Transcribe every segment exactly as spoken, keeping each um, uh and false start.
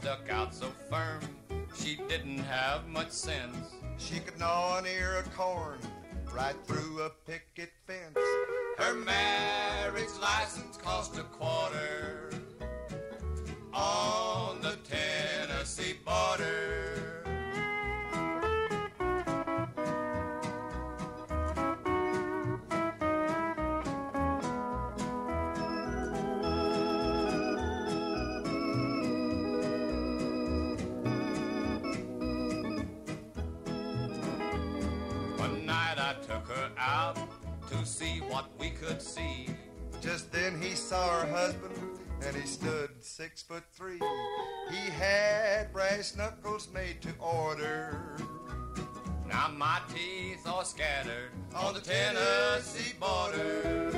stuck out so firm, she didn't have much sense. She could gnaw an ear of corn right through a picket fence. Her marriage license cost a quarter on the Tennessee border. One night I took her out to see what we could see. Just then he saw her husband, and he stood six foot three. He had brass knuckles made to order. Now my teeth are scattered on the Tennessee border.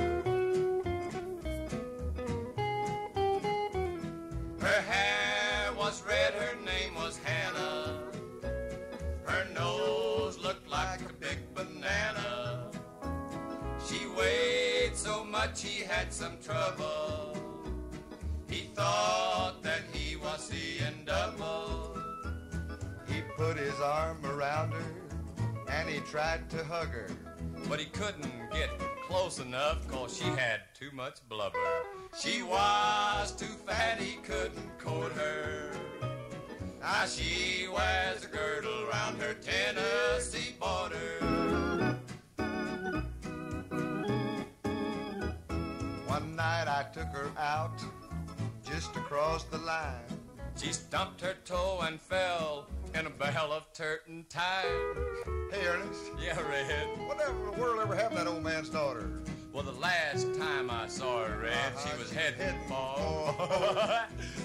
Her hair was red, her name was Hannah. Her nose looked like a big banana. She weighed so much he had some trouble. He thought that he was seeing double. He put his arm around her, and he tried to hug her. But he couldn't get close enough, cause she had too much blubber. She was too fat, he couldn't coat her. Now she wears a girdle round her Tennessee border. One night I took her out just across the line. She stumped her toe and fell in a barrel of turpentine. Hey, Ernest. Yeah, Red. Whatever in the world ever happened to that old man's daughter? Well, the last time I saw her, Red, Uh-huh, she was she heading heading for...